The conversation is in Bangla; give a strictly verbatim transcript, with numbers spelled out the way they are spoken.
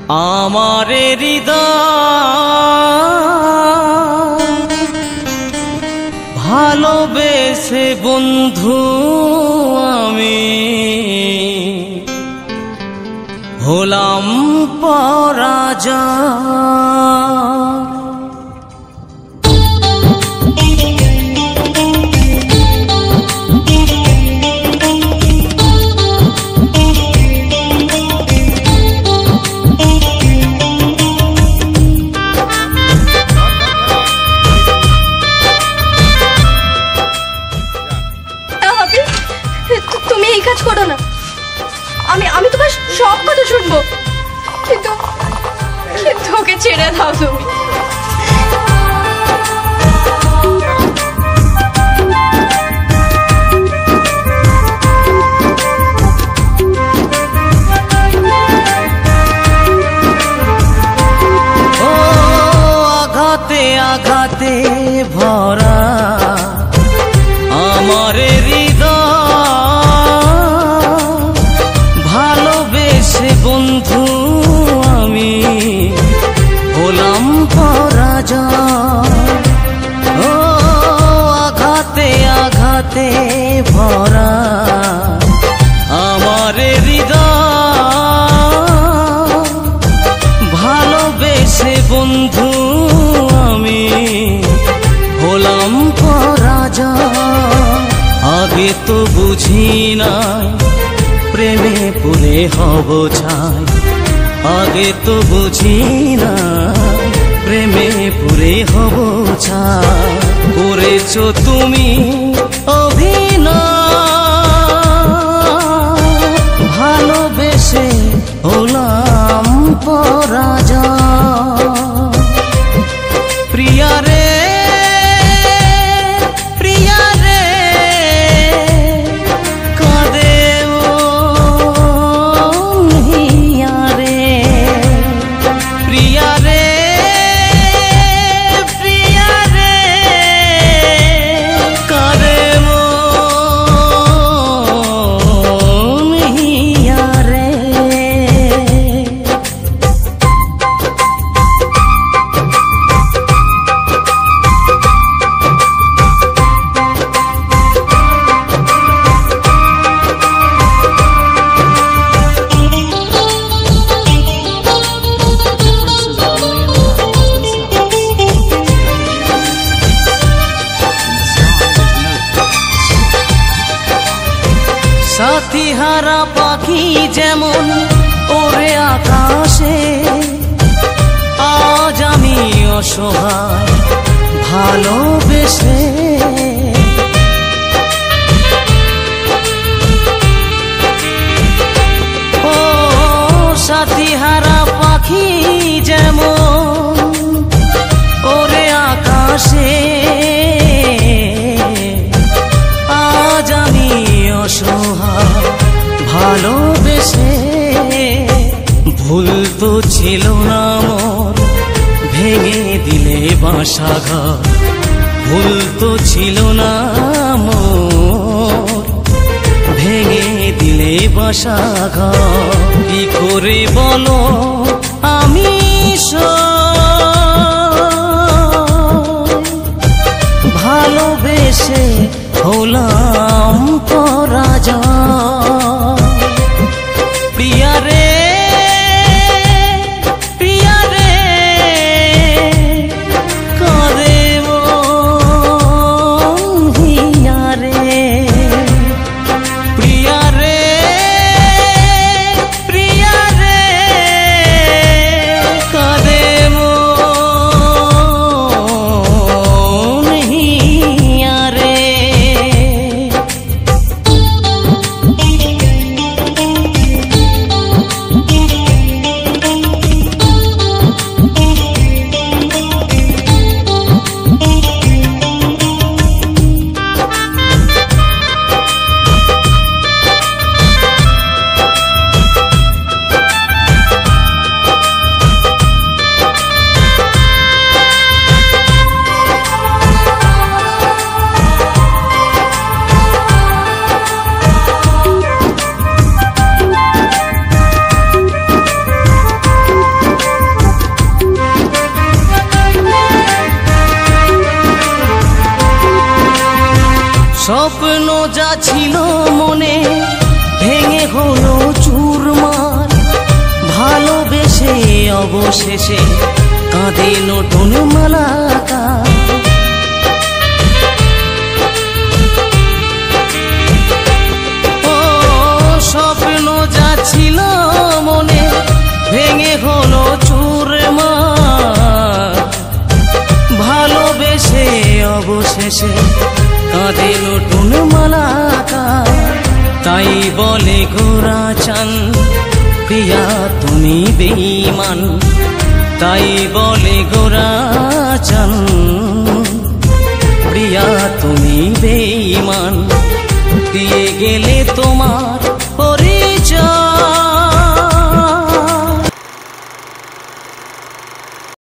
আমারে হৃদয় ভালোবেসে বন্ধু আমি হলাম পরাজয়। তুমি এই কাজ করো না, আমি আমি তোমার সব কথা শুনবো, কিন্তু কিন্তু ওকে ছেড়ে দাও তুমি। ও আঘাতে আঘাতে ভরা আমারে বন্ধু আমি হলাম পরাজয়। ও আঘাতে আঘাতে ভরা আমার হৃদয় ভালোবেসে বন্ধু আমি হলাম পরাজয়। আগে তো বুঝি নাই প্রেমে পুরে হব ছাই, আগে তো বুঝি না প্রেমে পুরে হব ছাই। করেছো তুমি অভিনয় ভালোবেসে হলাম পরাজয়। প্রিয়া রে সাথীহারা পাখি যেমন ওরে আকাশে, আজ আমি অসহায় ভালোবেসে। ও সাথীহারা পাখি যেমন ওরে আকাশে, আজ আমি অসহায় ভালোবেসে। ভুল তো ছিল না মোর ভেঙে দিলে বাসাঘর, ভুল তো ছিল না মোর ভেঙে দিলে বাসাঘর। কি করে বলো আমি ভালোবেসে হলাম পরাজয়। প্রিয়া রে প্রিয়া রে কাঁদে মন হিয়া রে। প্রিয়া রে প্রিয়া রে ছিল মনে ভেঙে হলো চুরমার, ভালোবেসে অবশেষে কাঁদে নতুন মালাকা। ও স্বপ্ন যা ছিল মনে ভেঙে হলো চুরমার, ভালোবেসে অবশেষে কাঁদে নতুন মালাকা। তাই বলে গোরা চান প্রিয়া তুমি বেঈমান, তাই বলে গোরা চান প্রিয়া তুমি বেঈমান। দিয়ে গেলে তোমার